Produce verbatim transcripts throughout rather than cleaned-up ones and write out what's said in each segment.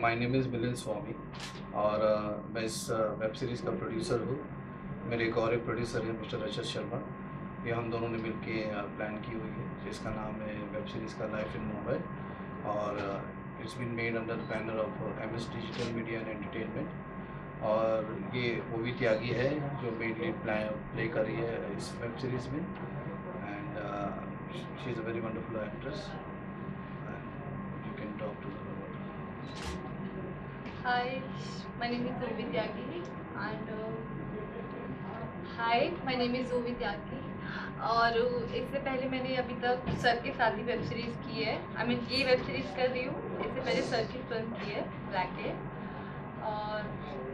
My name is Milind Swami और uh, मैं इस वेब uh, सीरीज़ का प्रोड्यूसर हूँ। मेरे एक और एक प्रोड्यूसर है मिस्टर रजत शर्मा। ये हम दोनों ने मिलके प्लान की हुई है जिसका नाम है वेब सीरीज़ का लाइफ इन मुंबई और it's been made under the banner of M S digital media and entertainment. और ये ओवी त्यागी है जो मेन लीड प्ले कर रही है इस वेब सीरीज़ में and she is a very wonderful actress. You can talk to her about it. Hi, my name is Ovi Tyagi and uh, Hi, my name is Ovi Tyagi और इससे पहले मैंने अभी तक सर के साथ ही web series की है। आई मीन ये वेब सीरीज़ कर रही हूँ। इससे पहले सर की फिल्म की है ब्लैक डे और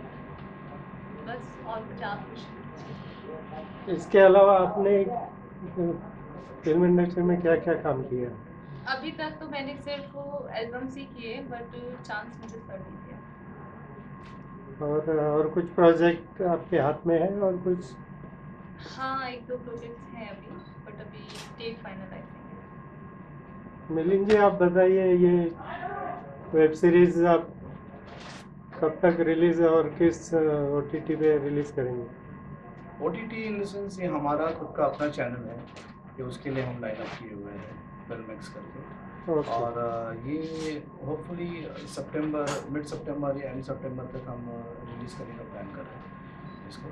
बस और कुछ आप कुछ। इसके अलावा आपने फिल्म इंडस्ट्री में क्या क्या काम किया? अभी तक तो मैंने सिर्फ एल्बम्स ही किए बट चांस मुझे सर नहीं दिया। और और कुछ प्रोजेक्ट आपके हाथ में है और कुछ? हाँ, एक दो प्रोजेक्ट्स हैं अभी बट अभी डेट फाइनलाइज नहीं है। मिलिंद जी आप बताइए ये वेब सीरीज आप कब तक रिलीज और किस ओटीटी पे रिलीज करेंगे? ओटीटी इन द सेंस ये हमारा खुद का अपना चैनल है कि उसके लिए हम लाइन अप किए हुए हैं फिल्मेक्स करके Okay. और ये होपफुली सितंबर मिड सितंबर या एंड सितंबर तक हम रिलीज़ करने का प्लान कर रहे हैं इसको।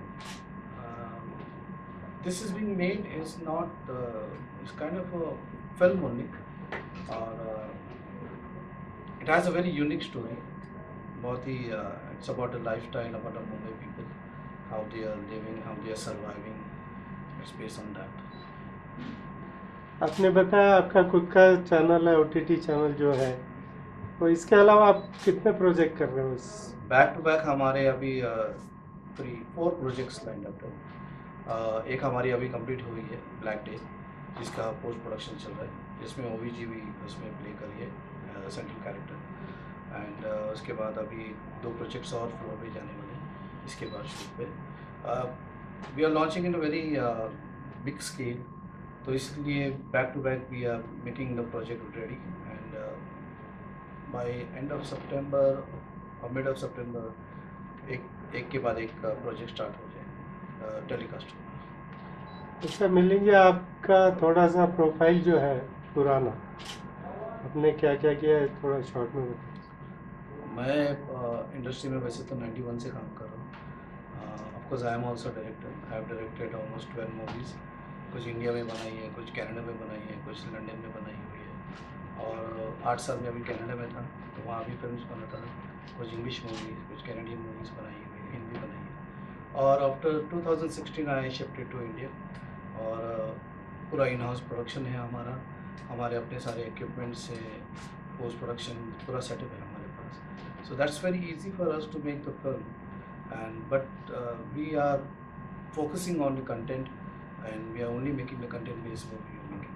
This is being made is not it's kind of a film only और it has a very unique story. बहुत ही it's about the life style about the Mumbai people, how they are living, how they are surviving. It's based on that. आपने बताया आपका खुद का channel है OTT channel जो है, तो इसके अलावा आप कितने प्रोजेक्ट कर रहे हो? बैक टू बैक हमारे अभी three four projects line up है। uh, एक हमारी अभी कंप्लीट हुई है ब्लैक डे जिसका पोस्ट प्रोडक्शन चल रहा है जिसमें ओवीजी भी उसमें प्ले करी है सेंट्रल कैरेक्टर एंड उसके बाद अभी दो प्रोजेक्ट्स और फ्लोर पे जाने वाले हैं इसके बाद शूट पे। We are launching in a very big scale, तो इसलिए back to back we are making the project ready and by end of September और मिड ऑफ सितंबर एक एक के बाद एक प्रोजेक्ट स्टार्ट हो जाए टेलीकास्ट। अच्छा मिलिंद जी आपका थोड़ा सा प्रोफाइल जो है पुराना, आपने क्या क्या किया है थोड़ा शॉर्ट में बताइए। मैं इंडस्ट्री uh, में वैसे तो नाइन्टी वन से काम कर रहा हूँ। Of course I am also director, I have directed almost twelve movies. कुछ इंडिया में बनाई है, कुछ कनाडा में बनाई है, कुछ लंदन में बनाई हुई है और आठ साल में अभी कनाडा में था तो वहाँ भी फिल्म्स बनाता था। कुछ इंग्लिश मूवीज़, कुछ कैनेडियन मूवीज़ बनाई हुई है, हिंदी बनाई है और after two thousand sixteen I shifted to India और uh, पूरा इन हाउस प्रोडक्शन है हमारा। हमारे अपने सारे इक्विपमेंट्स से पोस्ट प्रोडक्शन पूरा सेटअप है हमारे पास। So that's very easy for us to make the film and but we are focusing on the content and we are only making the content based movie we are making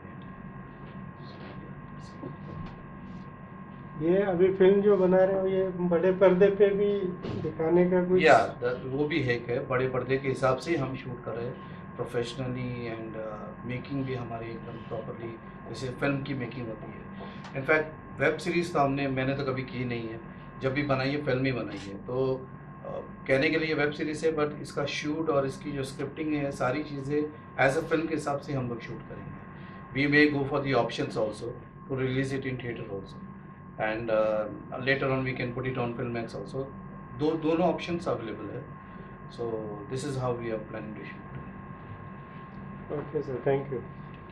it. ये अभी film जो बना रहे हो ये बड़े पर्दे पे भी दिखाने का कुछ? या yeah, वो भी है कि बड़े पर्दे के हिसाब से हम शूट कर रहे हैं प्रोफेशनली एंड मेकिंग भी हमारी एकदम प्रॉपरली जैसे फिल्म की मेकिंग होती है। इनफैक्ट वेब सीरीज़ तो हमने मैंने तो कभी की नहीं है, जब भी बनाई है फिल्म ही बनाई है तो Uh, कहने के लिए वेब सीरीज़ है बट इसका शूट और इसकी जो स्क्रिप्टिंग है सारी चीज़ें एज अ फिल्म के हिसाब से हम लोग शूट करेंगे। We may go for the options also to release it in theatre also and later on we can put it on film X also. दो दोनों ऑप्शंस अवेलेबल है। So this is how we are planning to shoot. Okay sir, thank you.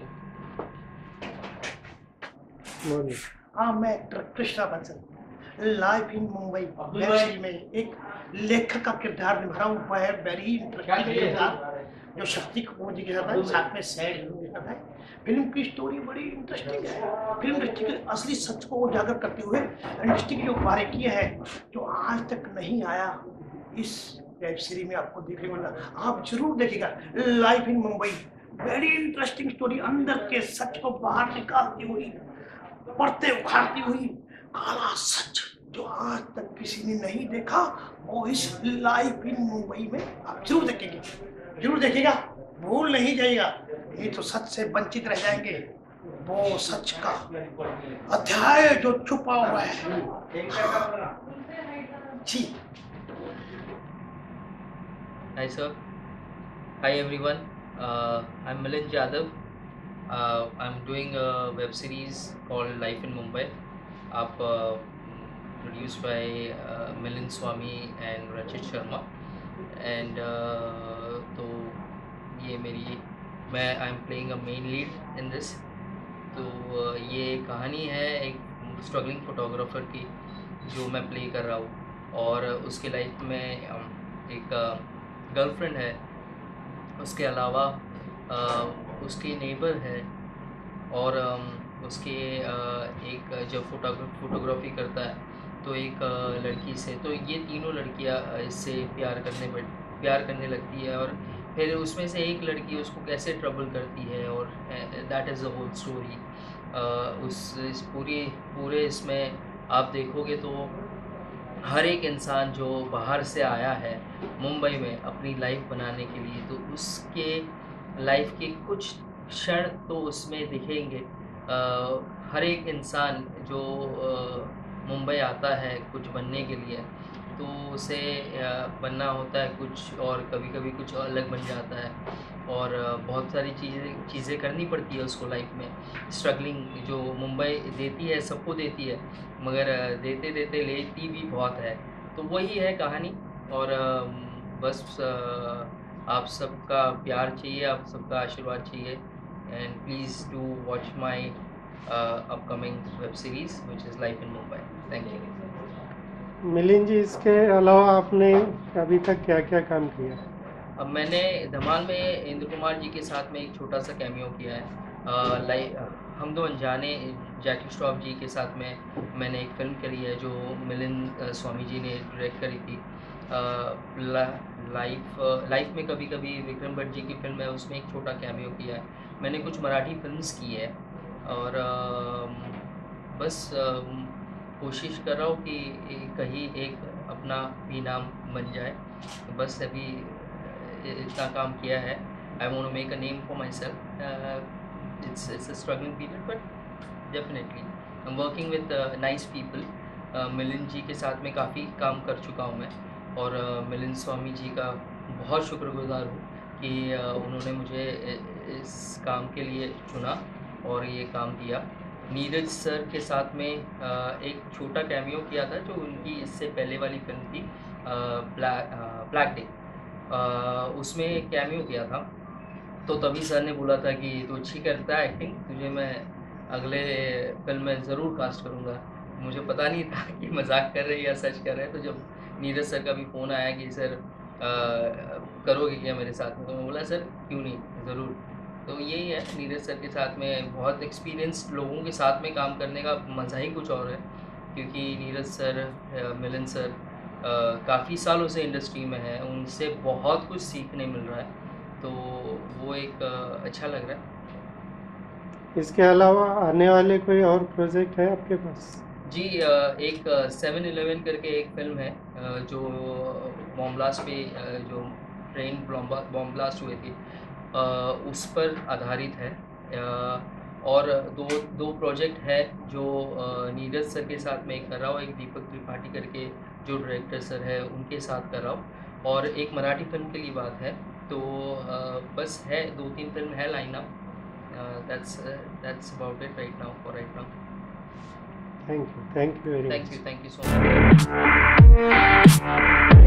हाँ, मैं Krishna Bansal life in Mumbai web series में एक लेखक का किरदार निभा हूँ। वह है वेरी इंटरेस्टिंग किरदार जो शक्ति कपूर जी के साथ है, साथ में सैड के साथ है। फिल्म की स्टोरी बड़ी इंटरेस्टिंग है। फिल्म इंडस्ट्री के असली सच को उजागर करते हुए इंडस्ट्री की जो बारीकियां है जो आज तक नहीं आया इस वेब सीरीज में आपको देखने को मिला। आप जरूर देखिएगा life in Mumbai. Very interesting story, अंदर के सच को बाहर निकालती हुई, पर्दे उखाड़ती हुई काला सच जो आज तक किसी ने नहीं देखा वो इस लाइफ इन मुंबई में आप जरूर देखेंगे। जरूर देखिएगा, भूल नहीं जाइएगा, नहीं तो सच से वंचित रह जाएंगे। वो सच का अध्याय जो छुपा हुआ है। जी। Hi sir. Hi everyone. Uh, I'm Milind Yadav. Uh, I'm doing a web series called Life in Mumbai. Up uh, produced by uh, Milind Swami and Rachit Sharma. And uh, तो ये मेरी मैं I am playing a main lead in this. तो uh, ये कहानी है एक struggling photographer की जो मैं प्ले कर रहा हूँ, और उसके लाइफ में um, एक गर्लफ्रेंड है, उसके अलावा uh, उसकी नेबर है, और um, उसके uh, एक जब फोटोग्रा फोटोग्राफी करता है तो एक uh, लड़की से, तो ये तीनों लड़कियां इससे प्यार करने बैठ प्यार करने लगती है, और फिर उसमें से एक लड़की उसको कैसे ट्रबल करती है, और that is the whole story. उस इस पूरी पूरे इसमें आप देखोगे तो हर एक इंसान जो बाहर से आया है मुंबई में अपनी लाइफ बनाने के लिए, तो उसके लाइफ के कुछ क्षण तो उसमें दिखेंगे। uh, हर एक इंसान जो uh, मुंबई आता है कुछ बनने के लिए, तो उसे बनना होता है कुछ, और कभी कभी कुछ अलग बन जाता है, और बहुत सारी चीज़ें चीज़ें करनी पड़ती है उसको लाइफ में। स्ट्रगलिंग जो मुंबई देती है सबको देती है, मगर देते देते लेती भी बहुत है। तो वही है कहानी, और बस आप सबका प्यार चाहिए, आप सबका आशीर्वाद चाहिए, and please do watch my upcoming web series which is life in Mumbai. Thank you. Milind ji, इसके अलावा आपने अभी तक क्या क्या काम किया? अब मैंने धमाल में इंद्र कुमार जी के साथ में एक छोटा सा कैमियो किया है। लाइक हम दो अनजाने जैकी श्रॉफ जी के साथ में मैंने एक फ़िल्म करी है जो मिलिंद स्वामी जी ने डायरेक्ट करी थी। लाइफ लाइफ में कभी कभी विक्रम भट्ट जी की फिल्म है, उसमें एक छोटा कैमियो किया है। मैंने कुछ मराठी फिल्म्स की है, और आ, बस आ, कोशिश कर रहा हूँ कि कहीं एक अपना भी नाम बन जाए। बस अभी इतना काम किया है। I want to make a name for myself. It's it's a struggling period, but definitely I am working with nice people. Milind ji के साथ में काफ़ी काम कर चुका हूँ मैं, और uh, मिलिंद स्वामी जी का बहुत शुक्रगुजार हूँ कि uh, उन्होंने मुझे इस काम के लिए चुना और ये काम दिया। नीरज सर के साथ में uh, एक छोटा कैमियो किया था जो उनकी इससे पहले वाली फिल्म थी ब्लैक ब्लैक डे, उसमें कैमियो किया था। तो तभी सर ने बोला था कि तू अच्छी करता है एक्टिंग, तुझे मैं अगले फिल्म में ज़रूर कास्ट करूँगा। मुझे पता नहीं था कि मजाक कर रहे या सच कर रहे हैं। तो जब नीरज सर का भी फ़ोन आया कि सर आ, करोगे क्या मेरे साथ में, तो मैं बोला सर क्यों नहीं, ज़रूर। तो यही है, नीरज सर के साथ में बहुत एक्सपीरियंस्ड लोगों के साथ में काम करने का मज़ा ही कुछ और है, क्योंकि नीरज सर, मिलिंद सर काफ़ी सालों से इंडस्ट्री में है, उनसे बहुत कुछ सीखने मिल रहा है, तो वो एक आ, अच्छा लग रहा है। इसके अलावा आने वाले कोई और प्रोजेक्ट है आपके पास? जी, एक सेवन इलेवन करके एक फिल्म है जो बॉम्ब ब्लास्ट पे, जो ट्रेन बॉम्ब ब्लास्ट हुए थे उस पर आधारित है। और दो दो प्रोजेक्ट है जो नीरज सर के साथ में एक कर रहा हूँ, एक दीपक त्रिपाठी करके जो डायरेक्टर सर है उनके साथ कर रहा हूँ, और एक मराठी फिल्म के लिए बात है। तो बस है, दो तीन फिल्म है line up. That's that's about it right now for right now. Thank you. Thank you very Thank much. you. Thank you so much.